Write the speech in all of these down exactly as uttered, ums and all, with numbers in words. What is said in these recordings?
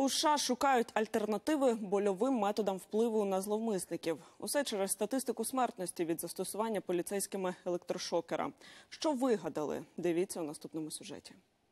У США шукають альтернативи больовим методам впливу на зловмисників. Усе через статистику смертності від застосування поліцейськими електрошокера. Що вигадали? Дивіться у наступному сюжеті.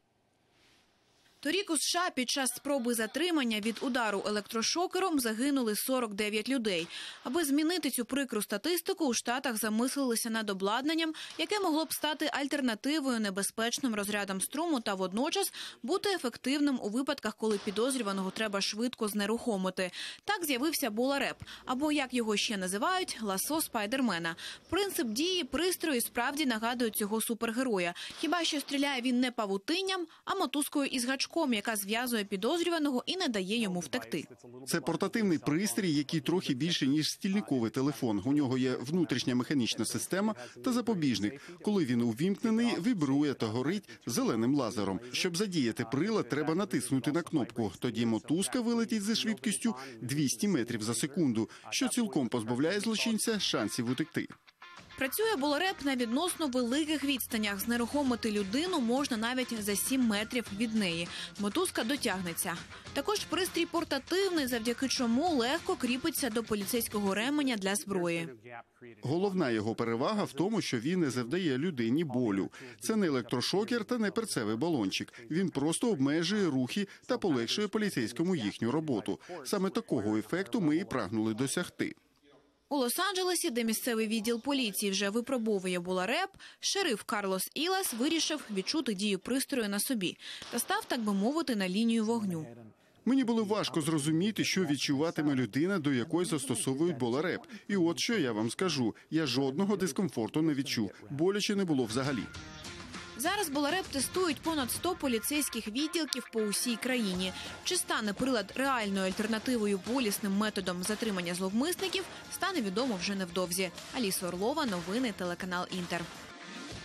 Торік у США під час спроби затримання від удару електрошокером загинули сорок дев'ять людей. Аби змінити цю прикру статистику, у Штатах замислилися над обладнанням, яке могло б стати альтернативою небезпечним розрядам струму та водночас бути ефективним у випадках, коли підозрюваного треба швидко знерухомити. Так з'явився Болареп, або, як його ще називають, ласо Спайдермена. Принцип дії пристрою справді нагадує цього супергероя. Хіба що стріляє він не павутинням, а мотузкою із гачком, яка зв'язує підозрюваного і не дає йому втекти. Це портативний пристрій, який трохи більше, ніж стільниковий телефон. У нього є внутрішня механічна система та запобіжник. Коли він увімкнений, вібрує та горить зеленим лазером. Щоб задіяти прилад, треба натиснути на кнопку. Тоді мотузка вилетить зі швидкістю двісті метрів за секунду, що цілком позбавляє злочинця шансів утекти. Працює Болареп на відносно великих відстанях. Знерухомити людину можна навіть за сім метрів від неї. Мотузка дотягнеться. Також пристрій портативний, завдяки чому легко кріпиться до поліцейського ременя для зброї. Головна його перевага в тому, що він не завдає людині болю. Це не електрошокер та не перцевий балончик. Він просто обмежує рухи та полегшує поліцейському їхню роботу. Саме такого ефекту ми і прагнули досягти. У Лос-Анджелесі, де місцевий відділ поліції вже випробовує Болареп, шериф Карлос Ілас вирішив відчути дію пристрою на собі та став, так би мовити, на лінію вогню. Мені було важко зрозуміти, що відчуватиме людина, до якої застосовують Болареп. І от що я вам скажу, я жодного дискомфорту не відчув, боляче не було взагалі. Зараз Болареп тестують понад сто поліцейських відділків по усій країні. Чи стане прилад реальною альтернативою болісним методом затримання зловмисників, стане відомо вже невдовзі. Аліса Орлова, новини, телеканал Інтер.